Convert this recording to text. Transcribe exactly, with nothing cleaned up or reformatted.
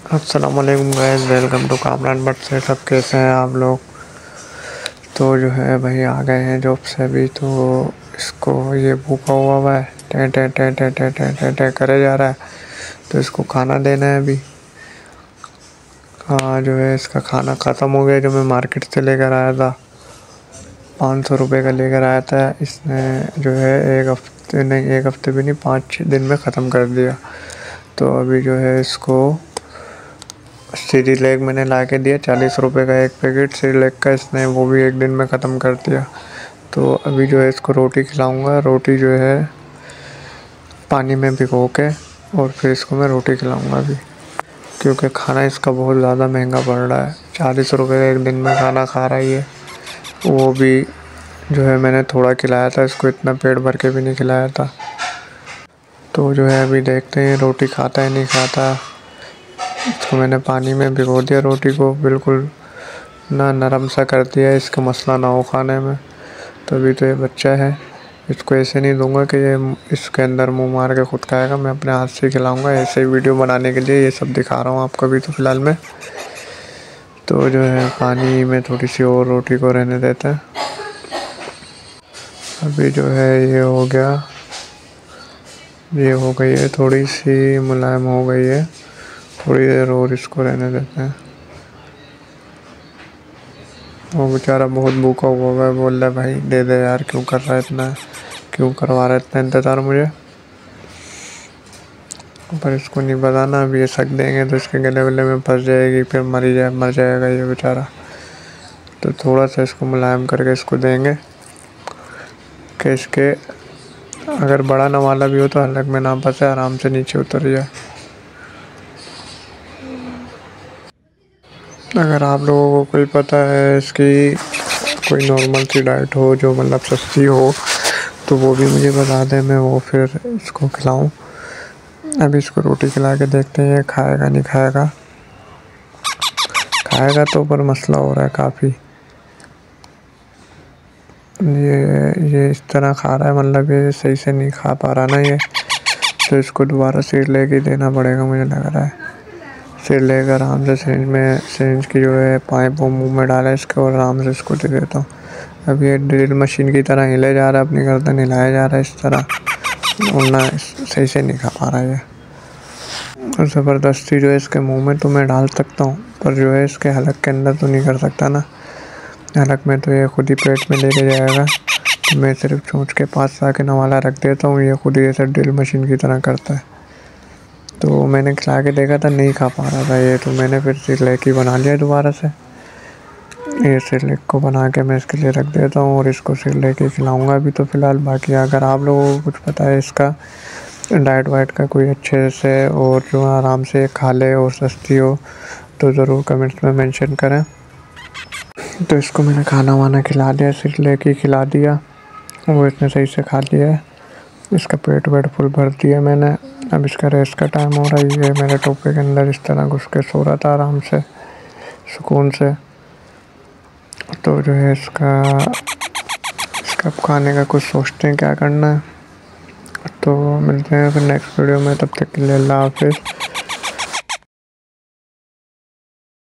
अस्सलाम वालेकुम guys, welcome to Kamran Butt से। सब कैसे हैं आप लोग? तो जो है भाई आ गए हैं जॉब से अभी। तो इसको ये भूखा हुआ हुआ है, टे टे टे टे टे टे टे टे करे जा रहा है। तो इसको खाना देना है अभी। हाँ, जो है इसका खाना ख़त्म हो गया जो मैं मार्केट से लेकर आया था। पाँच सौ रुपये का लेकर आया था। इसने जो है एक हफ्ते नहीं एक हफ्ते भी नहीं पाँच छः दिन में ख़त्म कर दिया। तो अभी जो है इसको सीरीलैक मैंने ला के दिया, चालीस रुपए का एक पैकेट सीरीलैक का। इसने वो भी एक दिन में ख़त्म कर दिया। तो अभी जो है इसको रोटी खिलाऊंगा। रोटी जो है पानी में भिगो के और फिर इसको मैं रोटी खिलाऊंगा अभी, क्योंकि खाना इसका बहुत ज़्यादा महंगा पड़ रहा है। चालीस रुपये का एक दिन में खाना खा रहा ही है। वो भी जो है मैंने थोड़ा खिलाया था इसको, इतना पेट भर के भी नहीं खिलाया था। तो जो है अभी देखते हैं रोटी खाता है नहीं खाता। इसको मैंने पानी में भिगो दिया, रोटी को बिल्कुल ना नरम सा कर दिया, इसका मसला ना हो खाने में। तो अभी तो ये बच्चा है, इसको ऐसे नहीं दूंगा कि ये इसके अंदर मुंह मार के खुद खाएगा। मैं अपने हाथ से खिलाऊंगा। ऐसे ही वीडियो बनाने के लिए ये सब दिखा रहा हूँ आपको अभी तो फ़िलहाल में। तो जो है पानी में थोड़ी सी और रोटी को रहने देते हैं। अभी जो है ये हो गया, ये हो गई है, थोड़ी सी मुलायम हो गई है। थोड़ी देर और इसको रहने देते हैं। वो बेचारा बहुत भूखा हुआ है, बोल रहा है भाई दे दे यार, क्यों कर रहा है इतना, क्यों करवा रहा है इतना इंतज़ार मुझे। पर इसको नहीं बताना, अभी ये सक देंगे तो इसके गले वले में फंस जाएगी, फिर मर जाए मर जाएगा ये बेचारा। तो थोड़ा सा इसको मुलायम करके इसको देंगे कि इसके अगर बड़ा नवाला भी हो तो हलक में ना फंसे, आराम से नीचे उतर जाए। अगर आप लोगों को कोई पता है इसकी कोई नॉर्मल सी डाइट हो जो मतलब सस्ती हो तो वो भी मुझे बता दें, मैं वो फिर इसको खिलाऊं। अभी इसको रोटी खिला के देखते हैं ये खाएगा नहीं खाएगा। खाएगा तो पर मसला हो रहा है काफ़ी। ये ये इस तरह खा रहा है, मतलब ये सही से नहीं खा पा रहा ना ये। तो इसको दोबारा सीट लेके देना पड़ेगा मुझे लग रहा है। सिर लेकर आराम से सिरिंज में सिरिंज की जो है पाइप वो मुंह में डाला इसके और आराम से इसको दे देता हूँ। अब ये ड्रिल मशीन की तरह हिले जा रहा है, अपनी गर्दन हिलाया जा रहा है इस तरह, और ना सही से नहीं खा पा रहा है। और ज़बरदस्ती जो है इसके मुंह में तो मैं डाल सकता हूँ, पर जो है इसके हलक के अंदर तो नहीं कर सकता ना। हलक में तो ये खुद ही पेट में लेके जाएगा। तो मैं सिर्फ चोंच के पास आके नवाला रख देता हूँ, ये खुद ही ऐसे ड्रिल मशीन की तरह करता है। तो मैंने खिला के देखा था, नहीं खा पा रहा था ये। तो मैंने फिर सिरलैक ही बना लिया दोबारा से। ये सिरलैक को बना के मैं इसके लिए रख देता हूँ और इसको सिरलैक ही खिलाऊँगा अभी तो फ़िलहाल। बाकी अगर आप लोगों को कुछ पता है इसका डाइट वाइट का कोई अच्छे से और जो आराम से खा ले और सस्ती हो तो ज़रूर कमेंट्स में मेंशन करें। तो इसको मैंने खाना वाना खिला दिया, सिरलैक ही खिला दिया, वो इसने सही से खा लिया है। इसका पेट वेट फुल भर दिया मैंने। अब इसका रेस्ट का टाइम हो रहा है। ये मेरे टोपे के अंदर इस तरह घुस के सो रहा था आराम से सुकून से। तो जो है इसका इसका खाने का कुछ सोचते हैं क्या करना है। तो मिलते हैं फिर नेक्स्ट वीडियो में, तब तक के लिए अल्लाह हाफिज़।